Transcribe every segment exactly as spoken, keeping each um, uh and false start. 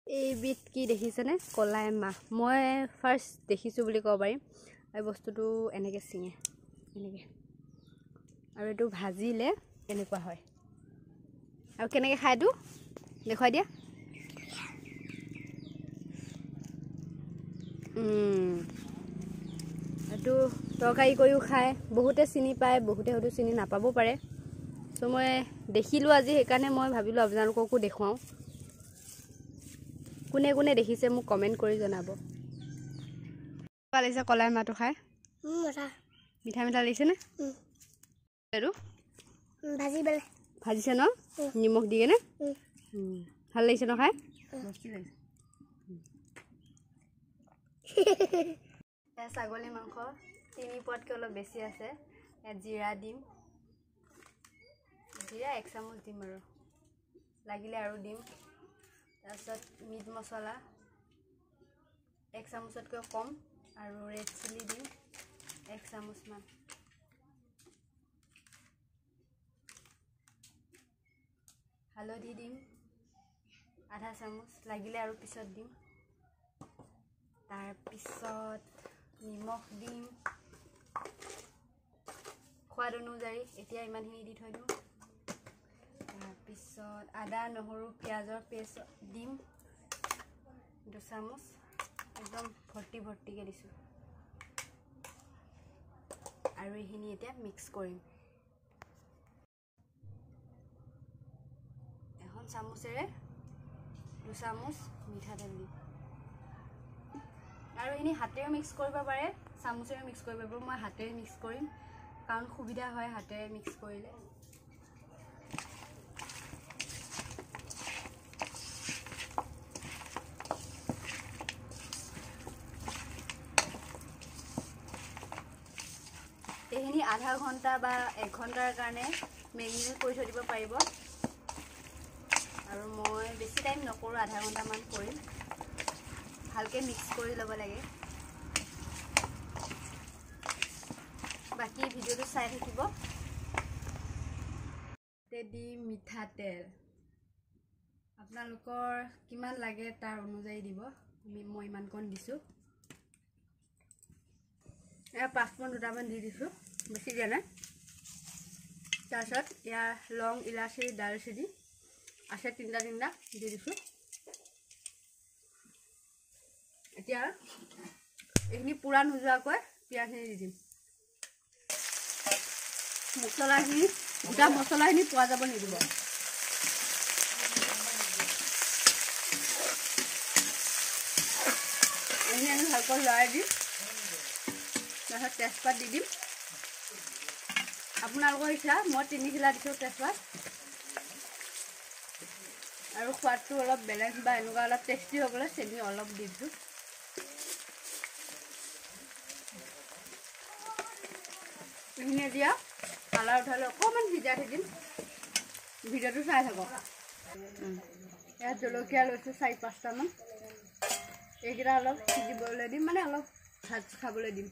এই বিট কি দেখিছেনে কলাই মাহ মই ফাৰ্ষ্ট দেখিছোঁ বুলি ক'ব পাৰিম এই বস্তুটো এনেকৈ চিঙে এনেকৈ আৰু এইটো ভাজিলে এনেকুৱা হয় আৰু কেনেকৈ খায়টো দেখুৱাই দিয়া এইটো তৰকাৰী কৰিও খায় বহুতে চিনি পায় বহুতে হয়তো চিনি নাপাব পাৰে চ' মই দেখিলোঁ আজি সেইকাৰণে মই ভাবিলোঁ আপোনালোককো দেখুৱাওঁ কোনে কোনে দেখিছে মোক কমেণ্ট কৰি জনাব লাগিছে কলাই মাহটো খাই মিঠা মিঠা লাগিছেনে আৰু ভাজি বেলে ভাজিছে ন নিমখ দি কেনে ভাল লাগিছে ন খাই ছাগলী মাংস তিনি পোৱাতকৈ অলপ বেছি আছে ইয়াত জিৰা দিম জিৰা এক চামুচ দিম আৰু লাগিলে আৰু দিম তাৰপিছত মিট মছলা এক চামুচতকৈ কম আৰু ৰেড চিলি দিম এক চামুচমান হালধি দিম আধা চামুচ লাগিলে আৰু পিছত দিম তাৰপিছত নিমখ দিম সোৱাদ অনুযায়ী এতিয়া ইমানখিনি দি থৈ দিওঁ তাৰপিছত আদা নহৰু পিঁয়াজৰ পেষ্ট দিম দুচামুচ একদম ভৰ্তি ভৰ্তিকৈ দিছোঁ আৰু এইখিনি এতিয়া মিক্স কৰিম এখন চামুচেৰে দুচামুচ মিঠাতেল দিম আৰু এইখিনি হাতেৰেও মিক্স কৰিব পাৰে চামুচেৰেও মিক্স কৰিব পাৰিব মই হাতেৰে মিক্স কৰিম কাৰণ সুবিধা হয় হাতেৰে মিক্স কৰিলে এইখিনি আধা ঘণ্টা বা এক ঘণ্টাৰ কাৰণে মেৰিনেট কৰি থৈ দিব পাৰিব আৰু মই বেছি টাইম নকৰোঁ আধা ঘণ্টামান কৰিম ভালকৈ মিক্স কৰি ল'ব লাগে বাকী ভিডিঅ'টো চাই থাকিব দি মিঠাতেল আপোনালোকৰ কিমান লাগে তাৰ অনুযায়ী দিব মই ইমানকণ দিছোঁ এয়া পাঁচপন দুটামান দি দিছোঁ বেছি দিয়া নাই তাৰপিছত ইয়াৰ লং ইলাচি দালচেনি আছে তিনিটা তিনিটা দি দিছোঁ এতিয়া এইখিনি পূৰা নোযোৱাকৈ পিঁয়াজখিনি দি দিম মছলাখিনি গোটা মছলাখিনি পোৱা যাব নিদিব এইখিনি আমি ভালকৈ লৰাই দিম তাৰপিছত তেজপাত দি দিম আপোনালোকৰ ইচ্ছা মই তিনি খিলা দিছোঁ তেজপাত আৰু সোৱাদটো অলপ বেলেগ বা এনেকুৱা অলপ টেষ্টি হ'বলৈ চেনি অলপ দি দিছোঁ এইখিনি এতিয়া কালাৰ উঠালে অকণমান সিজাই থাকিম ভিডিঅ'টো চাই থাকক ইয়াত জলকীয়া লৈছোঁ চাৰি পাঁচটামান এইকেইটা অলপ সিজিবলৈ দিম মানে অলপ ভাজ খাবলৈ দিম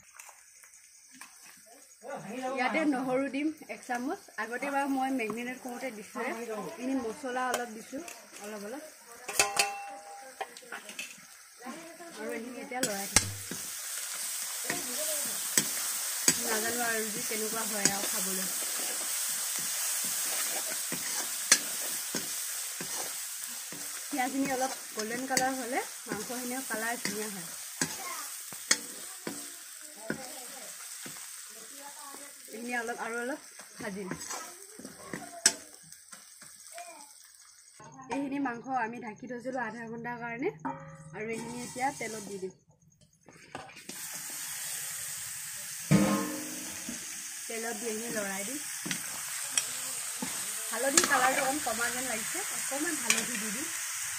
ইয়াতে নহৰু দিম এক চামুচ আগতে বাৰু মই মেৰিনেট কৰোঁতে দিছোঁ এইখিনি মছলা অলপ দিছোঁ অলপ অলপ আৰু এইখিনি এতিয়া লৰাই দিম নাজানো আৰু যি কেনেকুৱা হয় আৰু খাবলৈ পিঁয়াজখিনি অলপ গল্ডেন কালাৰ হ'লে মাংসখিনিও কালাৰ ধুনীয়া হয় এইখিনি অলপ আৰু অলপ ভাজিম এইখিনি মাংস আমি ঢাকি থৈছিলোঁ আধা ঘণ্টাৰ কাৰণে আৰু এইখিনি এতিয়া তেলত দি দিম তেলত দি এইখিনি লৰাই দিম হালধি কালাৰটো অকণ কমা যেন লাগিছে অকণমান হালধি দি দিম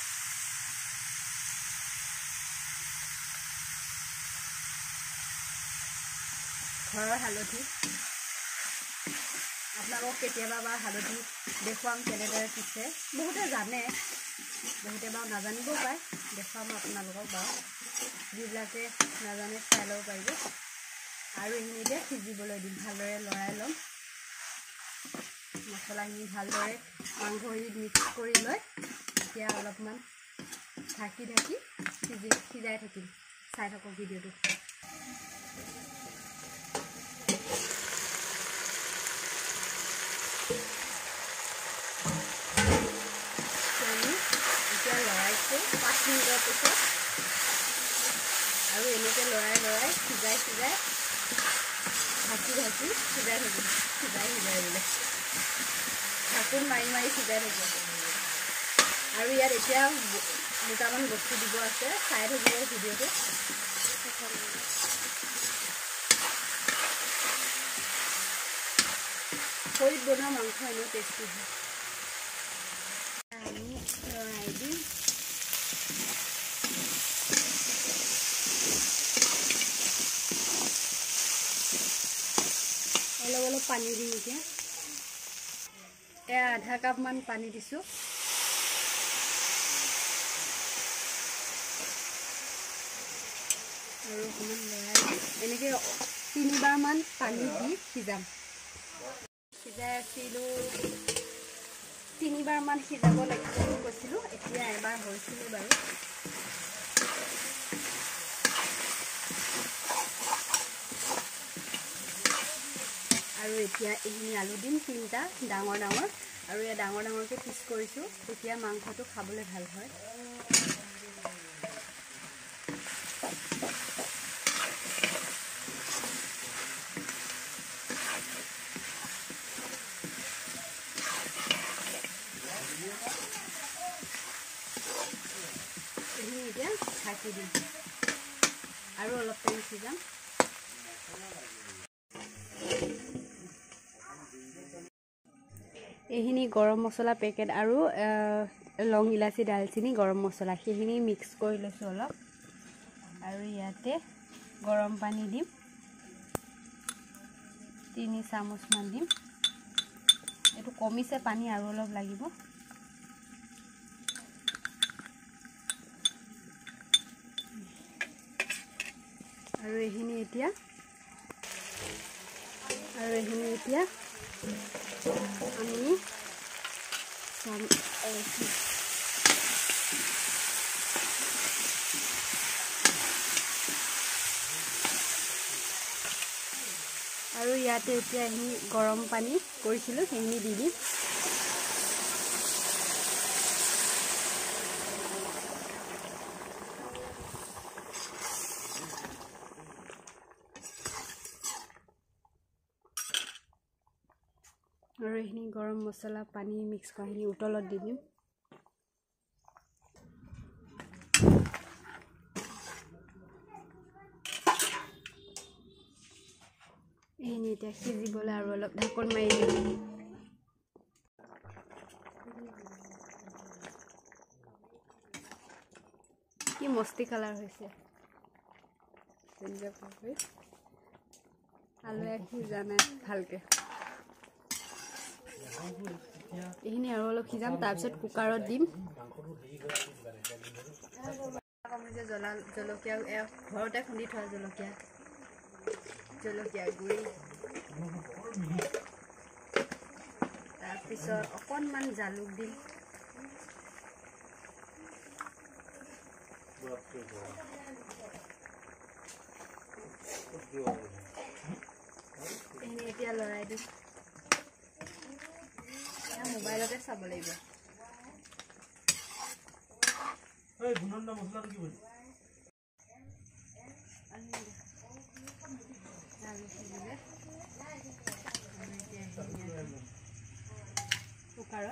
ঘৰৰ হালধি আপোনালোকক কেতিয়াবা বা হালধি দেখুৱাম কেনেদৰে পিছে বহুতে জানে বহুতে বাৰু নাজানিবও পাৰে দেখুৱাম আপোনালোকক বাৰু যিবিলাকে নাজানে চাই ল'ব পাৰিব আৰু এইখিনিতে সিজিবলৈ দিম ভালদৰে লৰাই ল'ম মছলাখিনি ভালদৰে মাংসখিনি মিক্স কৰি লৈ এতিয়া অলপমান ঢাকি ঢাকি সিজি সিজাই থাকিম চাই থাকক ভিডিঅ'টো এতিয়া লৰাইছো পাঁচ মিনিটৰ পিছত আৰু এনেকৈ লৰাই লৰাই সিজাই সিজাই ঢাকি ঢাকি সিজাই থাকিম সিজাই সিজাই বোলে ঢাকোন মাৰি মাৰি সিজাই থাকিম আৰু ইয়াত এতিয়া দুটামান বস্তু দিব আছে চাই থাকিব ভিডিঅ'টো খৰিত বনোৱা মাংস এনেও টেষ্টি হয় আমি লৰাই দিম অলপ অলপ পানী দিম এতিয়া এয়া আধা কাপ মান পানী দিছোঁ আৰু অকণমান লৰাই এনেকৈ তিনিবাৰমান পানী দি সিজাম সিজাই আছিলোঁ তিনিবাৰমান সিজাব লাগিব বুলি কৈছিলোঁ এতিয়া এবাৰ হৈছিলে বাৰু আৰু এতিয়া এইখিনি আলু দিম তিনিটা ডাঙৰ ডাঙৰ আৰু এয়া ডাঙৰ ডাঙৰকৈ পিচ কৰিছোঁ তেতিয়া মাংসটো খাবলৈ ভাল হয় এইখিনি এতিয়া ঢাকি দিম আৰু অলপ টাইম সিজাম এইখিনি গৰম মছলা পেকেট আৰু লং ইলাচি দালচিনি গৰম মছলা সেইখিনি মিক্স কৰি লৈছোঁ অলপ আৰু ইয়াতে গৰম পানী দিম তিনি চামুচমান দিম এইটো কমিছে পানী আৰু অলপ লাগিব আৰু এইখিনি এতিয়া আৰু এইখিনি এতিয়া আমি চাম আৰু ইয়াতে এতিয়া এইখিনি গৰম পানী কৰিছিলোঁ সেইখিনি দি দিম আৰু এইখিনি গৰম মছলা পানী মিক্স কৰাখিনি উতলত দি দিম এইখিনি এতিয়া সিজিবলৈ আৰু অলপ ঢাকন মাৰি দিম কি মস্তি কালাৰ হৈছে আলুৱে সিজা নাই ভালকৈ এইখিনি আৰু অলপ সিজাম তাৰপিছত কুকাৰত দিম যে জ্বলা জলকীয়া ঘৰতে খুন্দি থোৱা জলকীয়া জলকীয়া গুড়ি তাৰপিছত অকণমান জালুক দিম এইখিনি এতিয়া লৰাই দিম মোবাইলতে চাব লাগিব এই গুণন্দা মছলাটো কি বলি কুকাৰত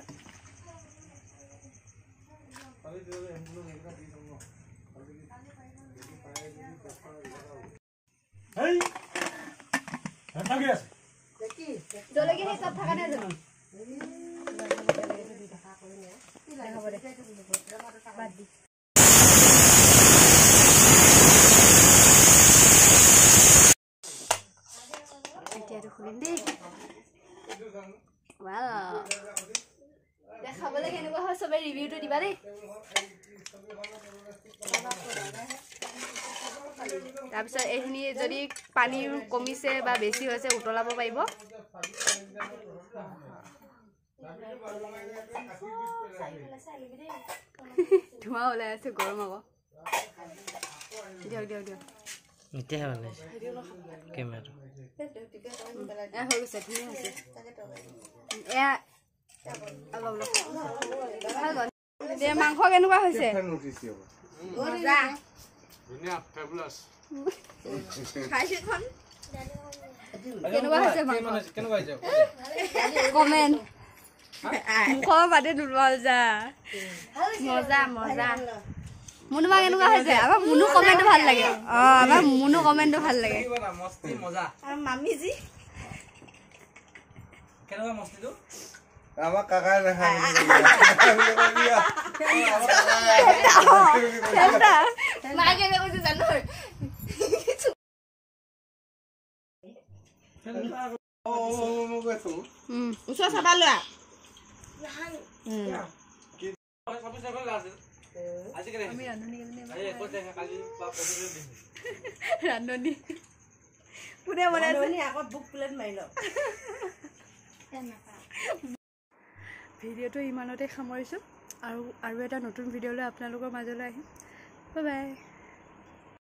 এই এটা কি আছে দেখি জলকীয়া সব থাকা নাই জানো এতিয়াতো খুলিম দেই খাবলৈ কেনেকুৱা হয় চবে ৰিভিউটো দিবা দেই তাৰপিছত এইখিনি যদি পানীৰ কমিছে বা বেছি হৈছে উতলাব পাৰিব ধোঁৱা ওলাই আছে গৰম আকৌ দিয়ক দিয়ক দিয়ক এতিয়া ভাল লাগিছে কেমেৰাটো এয়া হৈ গৈছে ধুনীয়া হৈছে এয়া অলপ অলপ ভাল গ'ল দে মাংস কেনেকুৱা হৈছে মজা ধুনীয়া ফেবুলাছ খাইছোখন কেনেকুৱা হৈছে মাংস কেনেকুৱা হৈছে কমেণ্ট মুখৰ বাদে দুৰ্বল যা মজা মজা মুনুমা কেনেকুৱা হৈছে আমাৰ মুনু কমেণ্টটো ভাল লাগে অ আমাৰ মুনু কমেণ্টটো ভাল লাগে মস্তি মজা আৰু মামি জি কেনেকুৱা মস্তিটো আমাৰ কাকাই নাখায় মাকে কৈছে জানো ওচৰ চাবা লোৱা ৰান্ধনি কোনে বনাইছে আগত বুক প্লেট মাৰি লওক ভিডিঅ'টো ইমানতে সামৰিছোঁ আৰু আৰু এটা নতুন ভিডিঅ'লৈ আপোনালোকৰ মাজলৈ আহিম বাই বাই